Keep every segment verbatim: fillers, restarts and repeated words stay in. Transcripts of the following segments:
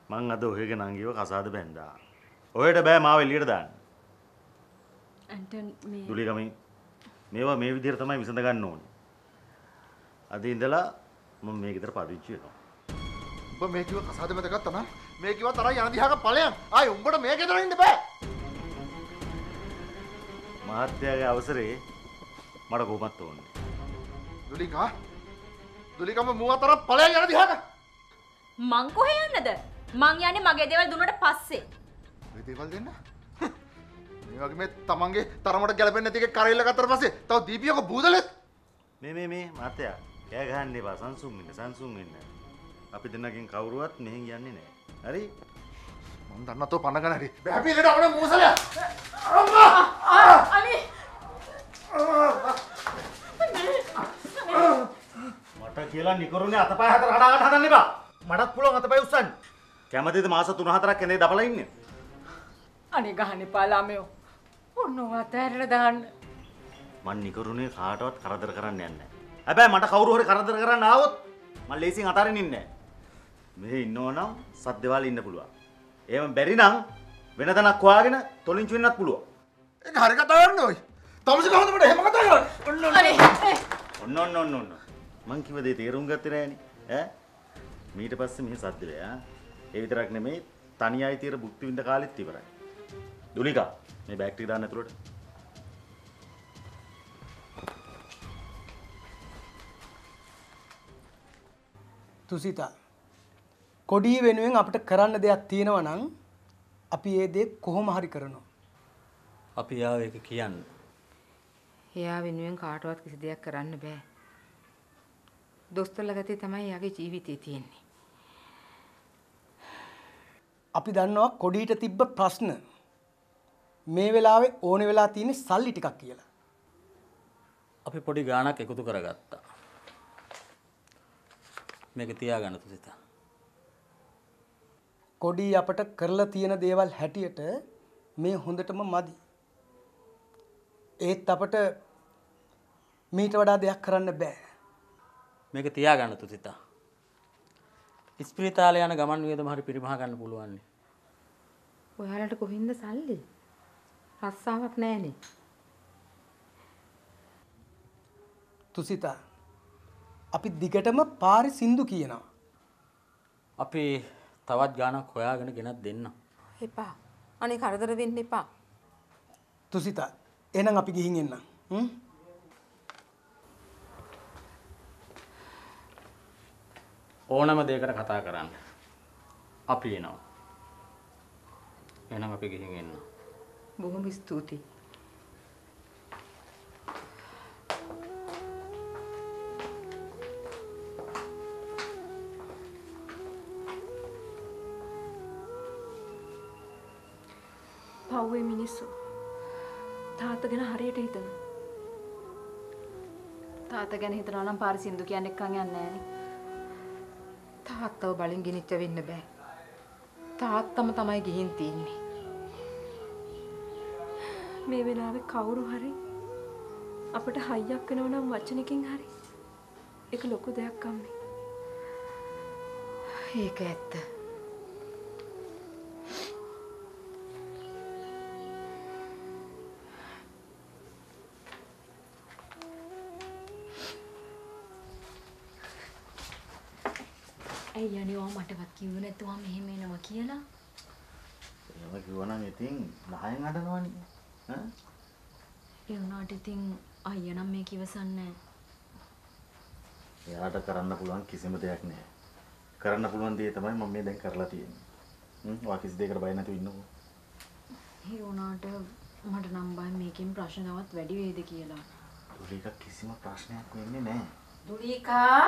මං අද ඔයගේ නංගිව කසාද බැන්දා. ඔයට බෑ මාව එළියට දාන්න. ඇන්ටන් මේ දුලිගමී මේවා මේ විදිහට තමයි විසඳ ගන්න ඕනේ. අද ඉඳලා මම මේ ගෙදර පදිංචි වෙනවා. උඹ මේ කිව්ව කසාද මැද ගත්තා නම් මේ කිව්ව තරයි යන දිහාක ඵලයන්. ආයි උඹට මේ ගෙදර ඉන්න බෑ. මහත්තයාගේ අවසරේ මට කොහොමත් ඕනේ. දුලිකා දුලිකම මුව අතර ඵලයන් යන දිහාක. මං කොහෙ යන්නද? මං යන්නේ මගේ දේවල් දුන්නට පස්සේ. මේ දේවල් දෙන්න. මේ වගේ මේ තමන්ගේ තරමට ගැලපෙන්නේ නැති එකේ කරේල ගත්තට පස්සේ තව දීපියක බූදලෙත්. මේ මේ මේ මහත්තයා කෑ ගහන්න එපා සංසුන් වෙන්න සංසුන් වෙන්න. අපි දෙන්නගෙන් කවුරුවත් මෙහෙන් යන්නේ නැහැ. හරි? මම දන්නා තෝ පණ ගන්න හැටි. බැහැපි ලේට අපේ මූසලයා. අම්මා! අනේ මට කියලා නිකරුනේ අතපය හතර කඩා ගන්න හදන්න එපා. මටත් පුළුවන් අතපය උස්සන්න. කැමතිද මාස තුන හතරක් එනේ දපලා ඉන්නේ? අනේ ගහන්න එපා ළමයෝ. ඔන්න වතෑරලා දාන්න. මං නිකරුනේ කාටවත් කරදර කරන්න යන්නේ නැහැ. හැබැයි මට කවුරු හරි කරදර කරන්න ආවොත් මං ලේසියෙන් අතාරින්න ඉන්නේ නැහැ. මෙහෙ ඉන්නවනම් සද්දේවාල ඉන්න පුළුවන්. එහෙම බැරි නම් වෙන තැනක් හොයාගෙන තොලින්චු වෙන්නත් පුළුවන්. ඒක හරි කතා කරන්න ඕයි. තමසි කොහොමද මට එහෙම කතා කරන්නේ? අනේ ඔන්න ඔන්න ඔන්න ඔන්න. මං කිව්ව දේ තේරුම් ගත්තේ නෑනේ. ඈ? ඊට පස්සේ මෙහෙ සද්දේ ඈ. ඒ විතරක් නෙමෙයි තනි අයිතියට භුක්ති විඳ කාලෙත් ඉවරයි. දුලිකා මේ බෑග් ටික දාන්න ඇතුළට. තුසිතා කොඩිය වෙනුවෙන් අපිට කරන්න දෙයක් තියෙනවා නම් අපි ඒ දේ කොහොම හරි කරනවා. අපි යාව ඒක කියන්න. එයා වෙනුවෙන් කාටවත් කිසි දෙයක් කරන්න බෑ. දොස්තරලා ගතිය තමයි එයාගේ ජීවිතේ තියෙන්නේ. අපි දන්නවා කොඩියට තිබ්බ ප්‍රශ්න මේ වෙලාවේ ඕනේ වෙලා තියෙන සල්ලි ටිකක් කියලා. අපි පොඩි ගාණක් එකතු කරගත්තා. මේක තියාගන්න තුසිතා. කොඩි අපට කරලා තියෙන දේවල් හැටියට මේ හොඳටම මදි. ඒත් අපට මීට වඩා දෙයක් කරන්න බෑ. මේක තියාගන්න තුසිතා. ඉස්පිරිතාලේ යන ගමන් වියදම හරි පරිමහ ගන්න පුළුවන්. ඔයාලට කොහින්ද සල්ලි? රස්සාවක් නැහැනේ. තුසිතා අපි දිගටම පාරේ සින්දු කියනවා. අපි තවත් ගාණක් හොයාගෙන ගෙනත් දෙන්න. එපා. අනේ කරදර වෙන්න එපා. තුසිතා එහෙනම් අපි ගිහින් එන්නම්. හ්ම්? ඕනම දෙයකට කතා කරන්න. අපි එනවා. එහෙනම් අපි ගිහින් එන්න. බොහොම ස්තුතියි. පව්වේ මිනිස්සු තාත්තා ගැන හරියට හිතන. තාත්තා ගැන හිතනවා නම් පාරේ සින්දු කියන්නේ එක්කන් යන්නේ නැහැ නේ. තාත්තව බලෙන් ගෙනිච්ච වෙන්න බෑ. තාත්තම තමයි ගිහින් තින්නේ. මේ වෙලාවේ කවුරු හරි අපිට හයියක් වෙනව නම් වචනකින් හරි ඒක ලොකු දෙයක් අම්මේ. ඒක ඇත්ත. ඇයි යන්නේ ඔයා මටවත් කිව්වේ නැතුව මෙහෙම එනවා කියලා? එහෙම කිව්වනම් ඉතින් නහයෙන් අඬනවනේ. ඈ? ඒ වුණාට ඉතින් අයියා නම් මේක ඉවසන්නේ නැහැ. එයාට කරන්න පුළුවන් කිසිම දෙයක් නැහැ. කරන්න පුළුවන් දේ තමයි මම මේ දැන් කරලා තියෙන්නේ. හ්ම් ඔයා කිසි දෙයකට බය නැතුව ඉන්නකෝ. ඒ වුණාට මට නම් බය මේකෙන් ප්‍රශ්න තවත් වැඩි වෙයිද කියලා. දුලිකා කිසිම ප්‍රශ්නයක් වෙන්නේ නැහැ. දුලිකා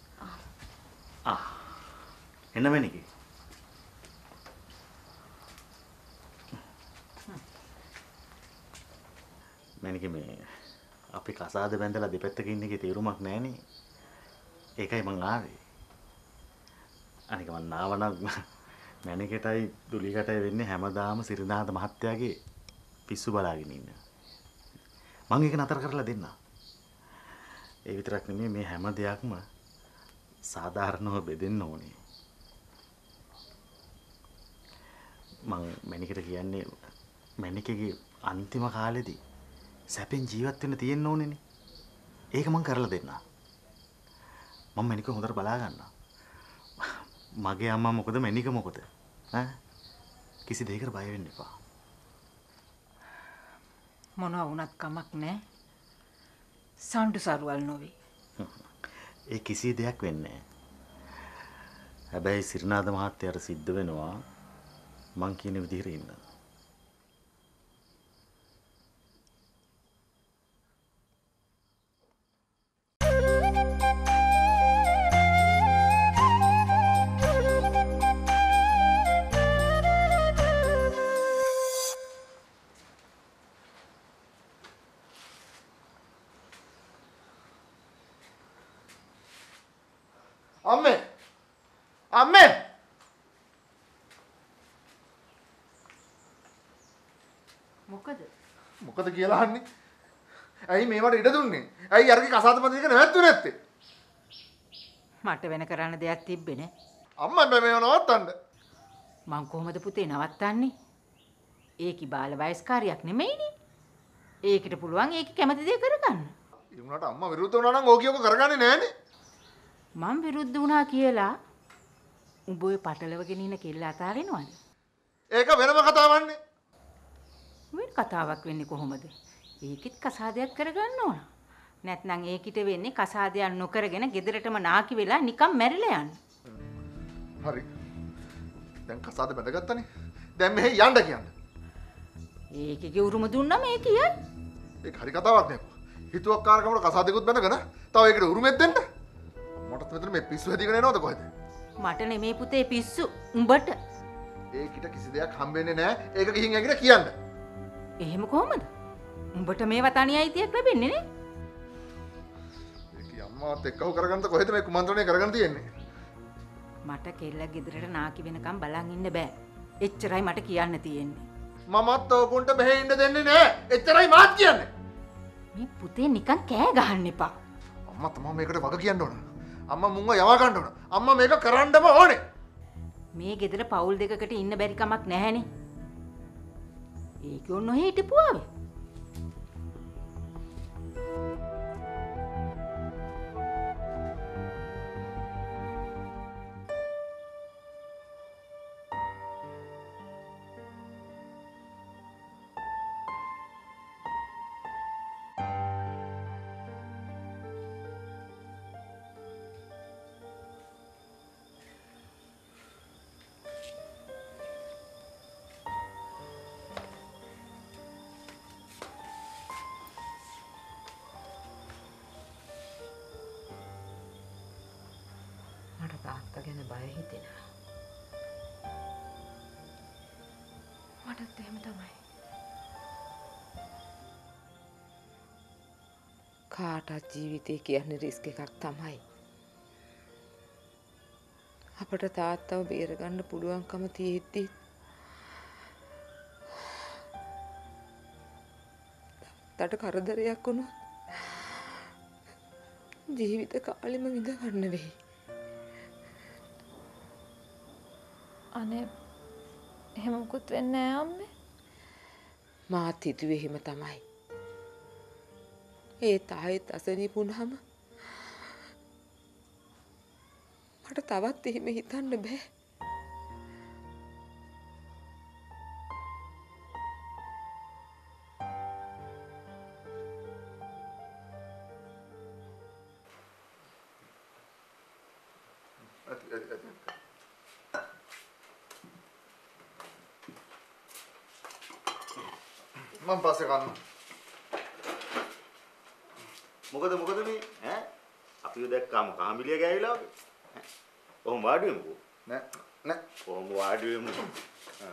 ආ එන්න මෙනිකේ. මෙනිකේ මේ අපි කසාද බැඳලා දෙපැත්තක ඉන්න එකේ තේරුමක් නැහනේ. ඒකයි මං ආවේ. අනික මං නාවනම් මැනිකටයි දුලිකටයි වෙන්නේ හැමදාම සිරිනාත මහත්තයාගේ පිස්සු බලාගෙන ඉන්න. මං ඒක නතර කරලා දෙන්න. ඒ විතරක් නෙමෙයි මේ හැම දෙයක්ම සාධාරණව බෙදෙන්න ඕනේ. මං මැනිකට කියන්නේ මැනිකගේ අන්තිම කාලෙදී සැපෙන් ජීවත් වෙන්න තියෙන්න ඕනේනේ. ඒක මං කරලා දෙන්න. මම මැනික හොඳට බලා ගන්නවා. මගේ අම්මා මොකද මැනික මොකද? ඈ කිසි දෙයකට බය වෙන්න එපා. මොනවා වුණත් කමක් නැහැ. සම්ඩු සරුවල් නොවේ. ඒ කිසි දෙයක් වෙන්නේ නැහැ. හැබැයි සිරිනාද මහත්තයාට සිද්ධ වෙනවා මං කියන විදිහට ඉන්න. අම්මේ අම්මේ මොකද? මොකද කියලා අහන්නේ? ඇයි මේවට ඉඩ දුන්නේ? ඇයි අරගේ කසාද බඳින එක නැවැත්තුවේ නැත්තේ? මට වෙන කරන්න දෙයක් තිබ්බේ නෑ. අම්මා බෑ මේව නවත්තන්න. මං කොහොමද පුතේ නවත්තන්නේ? ඒකි බාල වයස්කාරියක් නෙමෙයිනේ. ඒකිට පුළුවන් ඒකි කැමති දේ කරගන්න. ඒ වුණාට අම්මා විරුද්ධ වුණා නම් ඕකියක කරගන්නේ නෑනේ. මං විරුද්ධ වුණා කියලා උඹ ඔය පටලවගෙන ඉන්න කෙල්ල අතාරිනවද? ඒක වෙනම කතාවක්නේ. වෙන කතාවක් වෙන්නේ කොහොමද? ඒකිට කසාදයක් කරගන්න ඕන. නැත්නම් ඒකිට වෙන්නේ කසාදයක් නොකරගෙන ගෙදරටම නාකි වෙලා නිකන් මැරිලා යන්න. හරි. දැන් කසාද බැඳගත්තනේ. දැන් මෙහෙ යන්න කියන්නේ. ඒකේ උරුම දුන්නම ඒ කියයි. ඒක හරි කතාවක් නේ. හිතුවක්කාරකමට කසාදෙකුත් බැඳගෙන තව ඒකට උරුමෙත් දෙන්න. මටත් මෙතන මේ පිස්සු හැදීගෙන එනවද කොහෙද? මට නෙමේ පුතේ පිස්සු උඹට. ඒකිට කිසි දෙයක් හම්බෙන්නේ නැහැ. ඒක ගිහින් ඇඟිට කියන්න. එහෙම කොහමද? උඹට මේවා තනි අයිතියක් ලැබෙන්නේ නේ? ඒකී අම්මාවත් එක්කව කරගන්න කොහෙද මේ කුමන්ත්‍රණය කරගෙන තියෙන්නේ? මට කෙල්ල ගෙදරට නාකි වෙනකම් බලන් ඉන්න බෑ. එච්චරයි මට කියන්න තියෙන්නේ. මමත් ඕකුන්ට මෙහෙ ඉන්න දෙන්නේ නැහැ. එච්චරයි මාත් කියන්නේ. මේ පුතේ නිකන් කෑ ගහන්න එපා. අම්මා තමයි මේකට වග කියන්න ඕන. අම්මා මුංග යවා ගන්න ඕන. අම්මා මේක කරන්නම ඕනේ. මේ ගෙදර පවුල් දෙකකට ඉන්න බැරි කමක් නැහැනේ. ඒක ඔන්න ඔහෙ හිටපුවාවේ. මට තාත්තා ගැන බය හිතෙනවා. මටත් එහෙම තමයි. කාටත් ජීවිතේ කියන්නේ රිස්ක් එකක් තමයි. අපට තාත්තව බේරගන්න පුළුවන්කම තියෙද්දි තාත්තට කරදරයක් වුණොත් ජීවිත කාලෙම විඳ ගන්න වෙයි. අනේ එහෙම මුකුත් වෙන්නේ නැහැ අම්මේ. මාත් හිතුවේ එහෙම තමයි. ඒ තායිත් අසනීප වුණාම මට තවත් එහෙම හිතන්න බෑ. මම පස්සේ කන්න. මොකද මොකද මේ ඈ අපිව දැක්කාම කාමිලිය ගෑවිලා වගේ ඈ කොහොම වාඩි වෙමුකෝ නෑ නෑ කොහොම වාඩි වෙමු ආ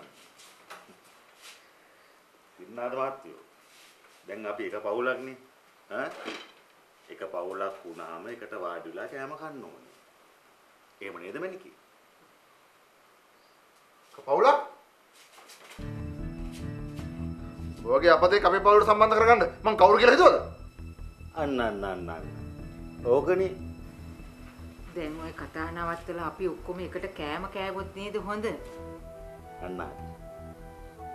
ඉන්නාද මාත්‍යෝ දැන් අපි එක පවුලක්නේ ඈ එක පවුලක් වුණාම එකට වාඩි වෙලා කෑම කන්න ඕනේ එහෙම නේද මණිකී පවුලක් ඔයගේ අපතේ අපේ පවුලට සම්බන්ධ කරගන්න මං කවුරු කියලා හිතුවද? අන්න අන්න අන්න අන්න ඕකනේ දැන් ඔය කතා නවත්තලා අපි ඔක්කොම එකට කෑම කෑවොත් නේද හොඳ? අන්න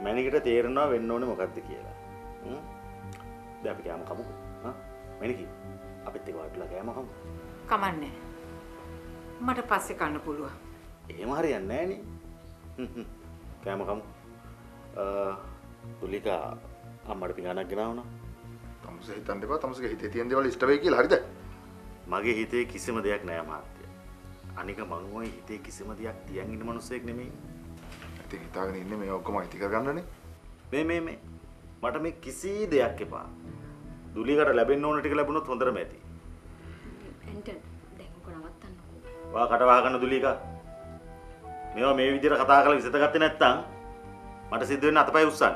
මැනිකට තේරෙනවා වෙන්න ඕනේ මොකද්ද කියලා. හ්ම්. දැන් අපි කෑම කමුකෝ. හා මැනිකි අපිත් එක්ක වටලා කෑම කමු. කමන්නේ. මට පස්සේ කන්න පුළුවන්. එහෙම හරියන්නේ නැහැ නේ. හ්ම් හ්ම්. කෑම කමු. අ දුලිකා අම්මට පිඟානක් ගෙනාවුණා. තමුසේ හිතන්න එපා. තමුසේගේ හිතේ තියෙන දේවල් ඉෂ්ට වෙයි කියලා හරිද? මගේ හිතේ කිසිම දෙයක් නැහැ මහත්තයා. අනික මං ওই හිතේ කිසිම දෙයක් තියන් ඉන්න මිනිස්සෙක් නෙමෙයි. ඉතින් හිතාගෙන ඉන්නේ මේ ඔක්කොම අයිති කරගන්නනේ. මේ මේ මේ මට මේ කිසි දෙයක් එපා. දුලිකට ලැබෙන්න ඕන ටික ලැබුණොත් හොඳටම ඇති. ඇන්ටන් දැන් ඔක නවත්තන්නකෝ. වා කට වහ ගන්න දුලිකා. මේවා මේ විදිහට කතා කරලා විසඳගත්තේ නැත්නම් මට සිද්ධ වෙන්න අතපය උස්සන්න.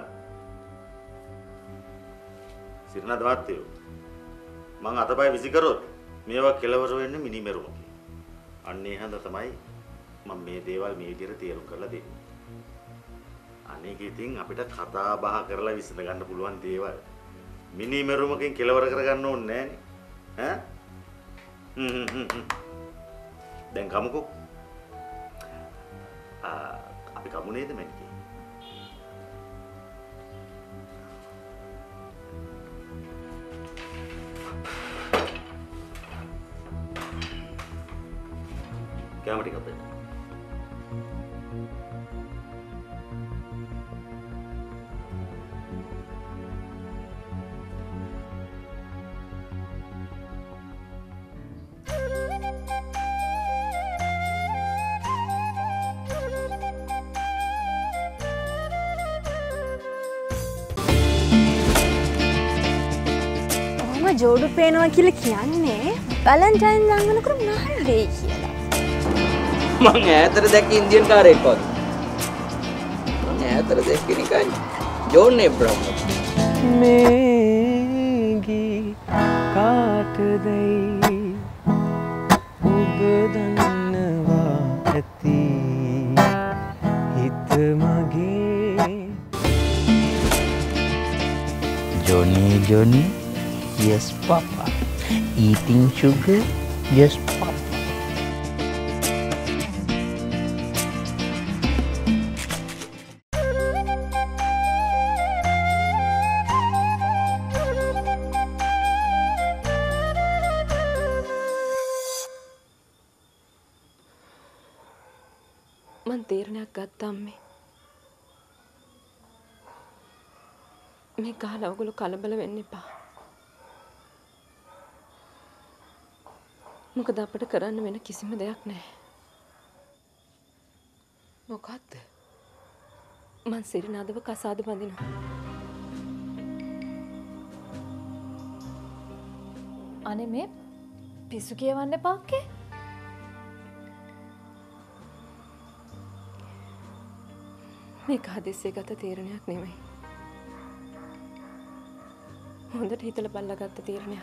සිරණද වාත්තයෝ. මං අතපය විසි කරොත් මේවා කෙලවර වෙන්නේ මිනිමෙරුමකින්. අන්න ඒ හන්ද තමයි මම මේ දේවල් මේ විදිහට තේරුම් කරලා දෙන්නේ. අනේක ඉතින් අපිට කතා බහ කරලා විසඳ ගන්න පුළුවන් දේවල්. මිනිමෙරුමකින් කෙලවර කරගන්න ඕනේ නෑනේ. ඈ? හ්ම් හ්ම් හ්ම්. දැන් කමුකෝ. ආ අපි කමු නේද මැනිකේ? කැම ටිකක් දෙන්න. ඔහොම ජෝඩු පේනවා කියලා කියන්නේ වැලන්ටයින් ළඟනකොට මොනවා වෙයි කියලා. මං ඈතට දැක්ක ඉන්දියන් කාරයෙක් වගේ. මං ඈතට දැක්ක නිකන් ජෝන් එබ්‍රහම්. මේගී කාටදයි ඔබ දන්නවා ඇති හිත මගේ Johnny Johnny yes papa eating sugar yes papa මං තීරණයක් ගත්තා අම්මේ. මේ ගහලා ඔයගොල්ලෝ කලබල වෙන්න එපා. මොකද අපිට කරන්න වෙන කිසිම දෙයක් නැහැ. මොකද්ද? මං සිරිනාදව කසාද බඳිනවා. අනේ මේ පිස්සු කියවන්න එපාක්කේ. මේක හදිස්සියේ ගත තීරණයක් නෙමෙයි. හොඳට හිතලා බලලා ගත්ත තීරණයක්.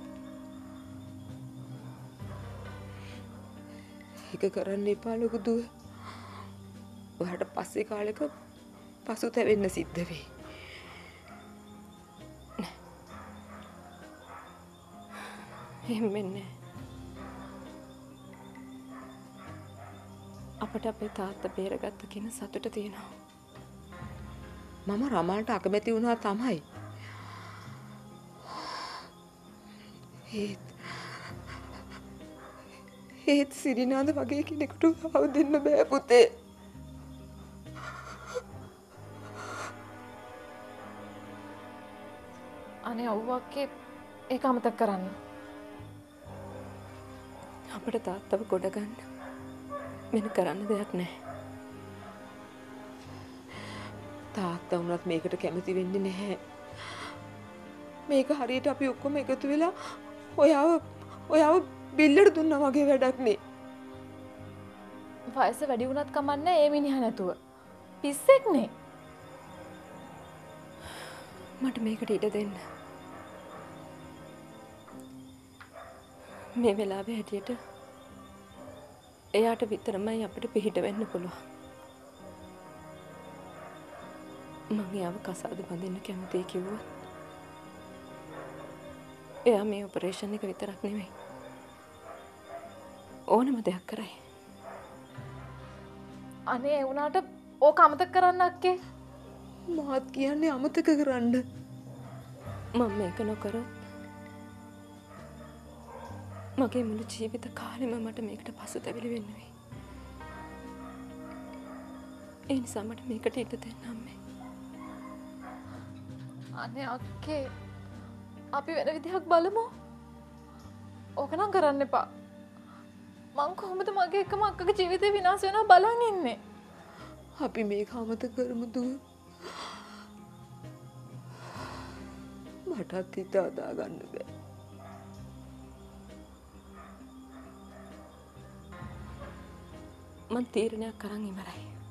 ඒක කරන්න එපා ලොකු දුව. ඔයාලට පස්සේ කාලෙක පසුතැවෙන්න සිද්ධ වෙයි. එහෙම වෙන්නේ අපට අපේ තාත්තා බේරගත්ත කියන සතුට තියෙනවා. මම රමල්ට අකමැති වුණා තමයි. ඒත් ඒත් සිරිනාද වගේ කෙනෙකුට ආව දෙන්න බෑ පුතේ. අනේ අවුවක්කේ ඒක අමතක කරන්න. අපට තාත්තව ගොඩ ගන්න වෙන කරන්න දෙයක් නැහැ. තාත්තා වුණත් මේකට කැමති වෙන්නේ නැහැ. මේක හරියට අපි ඔක්කොම එකතු වෙලා ඔයාව ඔයාව බිල්ලට දුන්නා වගේ වැඩක් නේ. වයස වැඩි වුණත් කමන්නේ ඒ මිනිහා නැතුව. පිස්සෙක් නේ. මට මේකට ඉඩ දෙන්න. මේ වෙලාවේ හැටියට එයාට විතරමයි අපිට පිහිට වෙන්න පුළුවන්. මම එයාව කසාද බඳින්න කැමතියි කිව්වොත් එයා මේ ඔපරේෂන් එක විතරක් නෙමෙයි ඕනම දෙයක් කරයි. අනේ ඒ වුණාට ඕක අමතක කරන්න අක්කේ. මාත් කියන්නේ අමතක කරන්න. මම මේක නොකරොත් මගේ මුළු ජීවිත කාලෙම මට මේකට පසුතැවිලි වෙන්න වෙයි. ඒ නිසා මට මේකට ඉඩ දෙන්න අම්මේ. අනේ අක්කේ අපි වෙන විදිහක් බලමු. ඕක නම් කරන්න එපා. මං කොහොමද මගේ එකම අක්කගේ ජීවිතේ විනාශ වෙනවා බලන් ඉන්නේ. අපි මේක අමතක කරමු දුව. මටත් හිත අදා ගන්න බෑ. මං තීරණයක් කරන් ඉවරයි.